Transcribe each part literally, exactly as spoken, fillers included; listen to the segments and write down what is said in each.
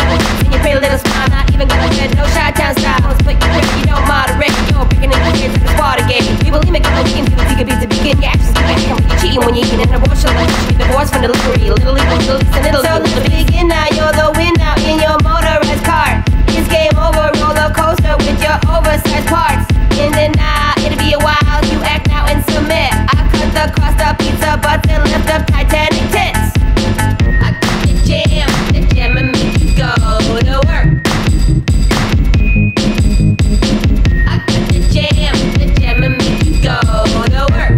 And your pretty little smile, not even gonna get no shot down style. Let's put you ready, you don't moderate. You're picking in your ears like a Watergate. People leave me go in, people think it beats the begin. Your actions speak out when you're cheating, when you're eating an abortion. Like you should be divorced from delivery. Little legal, little leaks and Italy. So let's begin now, you're the winner in your motorized car. It's game over, roller coaster with your oversized parts. In the night, it'll be a while, you act now and submit. I cut the cost of pizza butts and lift up Titanic tits. I got the jam, the jam and make you go to work. I got the jam, the jam and make you go to work.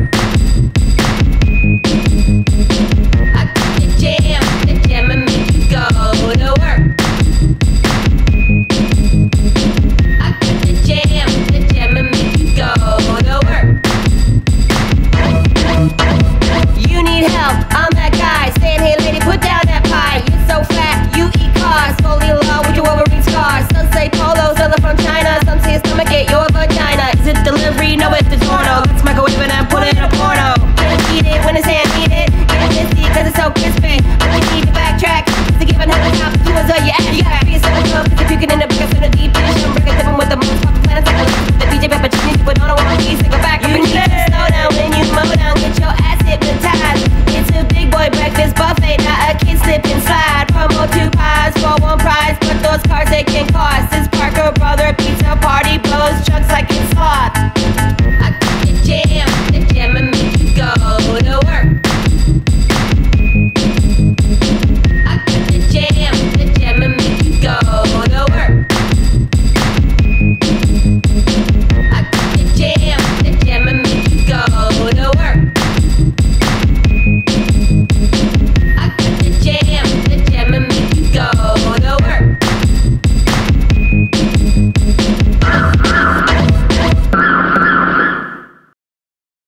I got the jam, the jam and make you go to work. I got the jam, the jam and make you go to work. You need help, I'm that guy saying, hey lady, put down that pie. You're so fat, you eat cars, fully low with your Wolverine scars. Some say polos, other from China. Some say stomach at your vagina. Is it delivery? No, it's the Torno. Let's microwave it and put it in a porno. Can't eat it when it's hand eaten. Get misty cause it's so crispy. But you need to backtrack to give another top to us or your ass. You gotta be so good cause if you can end up in a deep dish, I'm breaking different with the most fucking planets. Like a listen to the D J Peppercini, you put on a one piece. Take a back, you need to slow down when you mow down. Get your ass hypnotized. It's a big boy breakfast buffet, not a kid slip and slide. Promo two pies for one prize, but those cards they can cost. It's Parker Brother